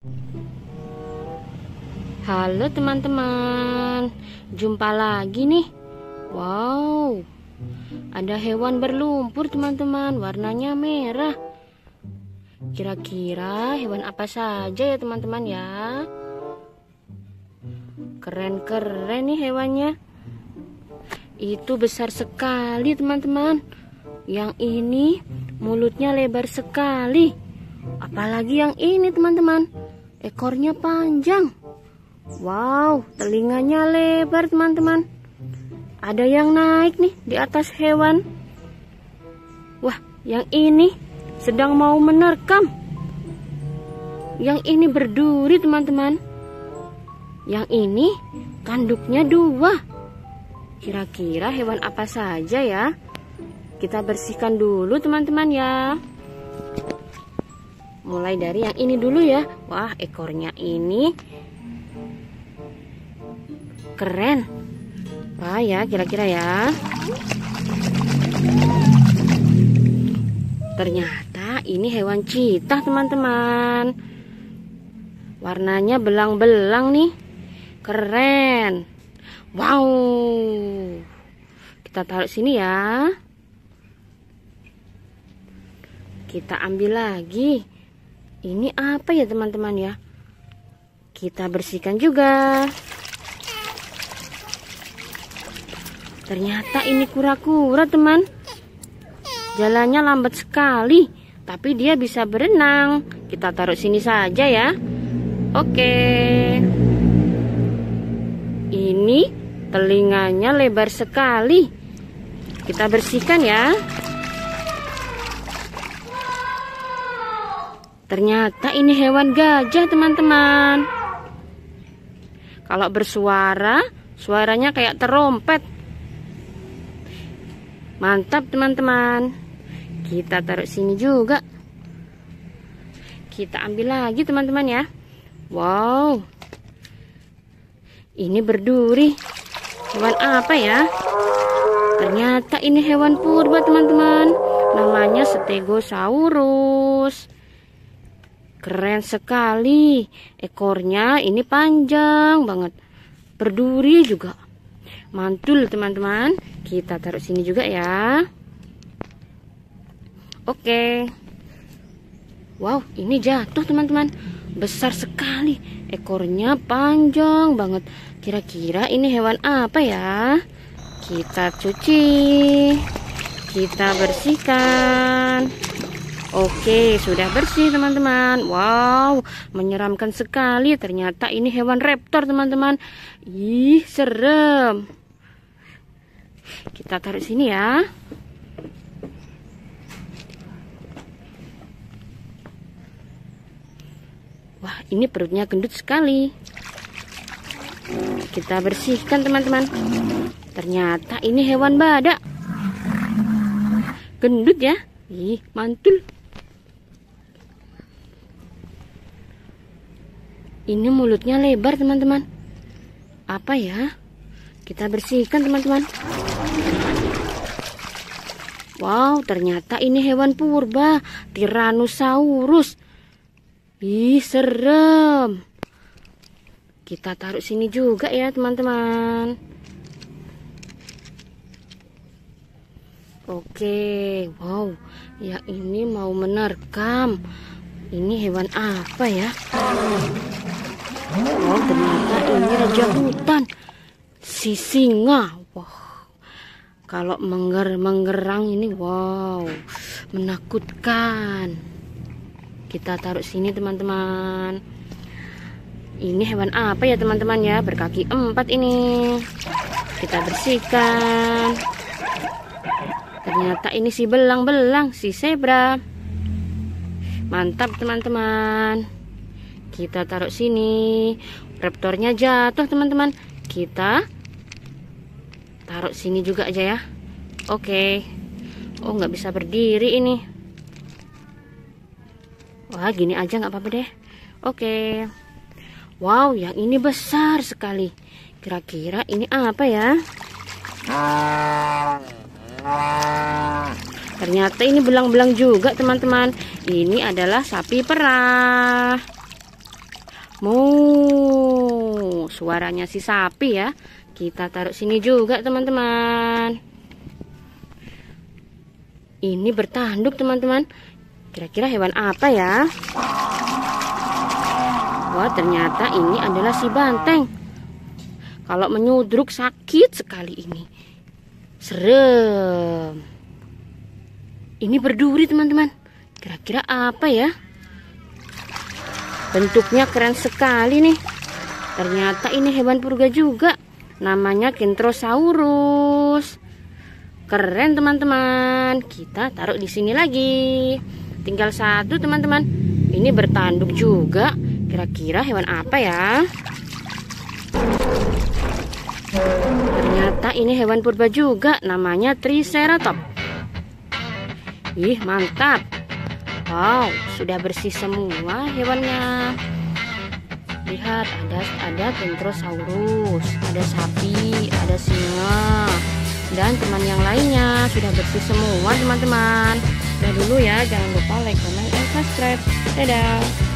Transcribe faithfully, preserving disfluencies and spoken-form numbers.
Halo teman-teman, jumpa lagi nih. Wow, ada hewan berlumpur teman-teman, warnanya merah. Kira-kira hewan apa saja ya teman-teman ya? Keren-keren nih hewannya. Itu besar sekali teman-teman. Yang ini mulutnya lebar sekali. Apalagi yang ini teman-teman, ekornya panjang. Wow, telinganya lebar teman-teman. Ada yang naik nih di atas hewan. Wah, yang ini sedang mau menerkam. Yang ini berduri teman-teman. Yang ini tanduknya dua. Kira-kira hewan apa saja ya? Kita bersihkan dulu teman-teman ya. Mulai dari yang ini dulu ya. Wah, ekornya ini keren. Wah ya, kira-kira ya. Ternyata ini hewan cheetah teman-teman. Warnanya belang-belang nih. Keren. Wow. Kita taruh sini ya. Kita ambil lagi. Ini apa ya teman-teman ya? Kita bersihkan juga. Ternyata ini kura-kura teman. Jalannya lambat sekali, tapi dia bisa berenang. Kita taruh sini saja ya. Oke. Ini telinganya lebar sekali. Kita bersihkan ya. Ternyata ini hewan gajah teman-teman. Kalau bersuara, suaranya kayak terompet. Mantap teman-teman. Kita taruh sini juga. Kita ambil lagi teman-teman ya. Wow. Ini berduri. Hewan apa ya? Ternyata ini hewan purba teman-teman. Namanya Stegosaurus. Keren sekali. Ekornya ini panjang banget. Berduri juga. Mantul teman-teman. Kita taruh sini juga ya. Oke. Wow, ini jatuh teman-teman. Besar sekali. Ekornya panjang banget. Kira-kira ini hewan apa ya? Kita cuci. Kita bersihkan. Oke, sudah bersih teman-teman. Wow, menyeramkan sekali. Ternyata ini hewan raptor teman-teman. Ih, serem. Kita taruh sini ya. Wah, ini perutnya gendut sekali. Kita bersihkan teman-teman. Ternyata ini hewan badak. Gendut ya. Ih, mantul. Ini mulutnya lebar teman-teman. Apa ya? Kita bersihkan teman-teman. Wow, ternyata ini hewan purba, Tyrannosaurus. Ih, serem. Kita taruh sini juga ya teman-teman. Oke, wow. Ya ini mau menerkam. Ini hewan apa ya? Oh, ternyata ini raja hutan, si singa. Wah, kalau mengger menggerang ini, wow, menakutkan. Kita taruh sini teman-teman. Ini hewan apa ya teman-teman ya? Berkaki empat ini. Kita bersihkan. Ternyata ini si belang-belang, si zebra. Mantap teman-teman. Kita taruh sini. Raptornya jatuh teman-teman. Kita taruh sini juga aja ya. Oke. Oh, nggak bisa berdiri ini. Wah, gini aja nggak apa-apa deh. Oke. Wow, yang ini besar sekali. Kira-kira ini apa ya? Ternyata ini belang-belang juga teman-teman. Ini adalah sapi perah. Mu, suaranya si sapi ya. Kita taruh sini juga teman-teman. Ini bertanduk teman-teman. Kira-kira hewan apa ya? Wah, ternyata ini adalah si banteng. Kalau menyudruk sakit sekali ini. Serem. Ini berduri teman-teman. Kira-kira apa ya? Bentuknya keren sekali nih. Ternyata ini hewan purba juga. Namanya Kentrosaurus. Keren teman-teman. Kita taruh di sini lagi. Tinggal satu teman-teman. Ini bertanduk juga. Kira-kira hewan apa ya? Ternyata ini hewan purba juga. Namanya Triceratops. Ih, mantap. Wow, sudah bersih semua hewannya. Lihat, ada ada Kentrosaurus, ada sapi, ada singa, dan teman yang lainnya. Sudah bersih semua teman-teman. Udah dulu ya, jangan lupa like, comment, and subscribe. Dadah.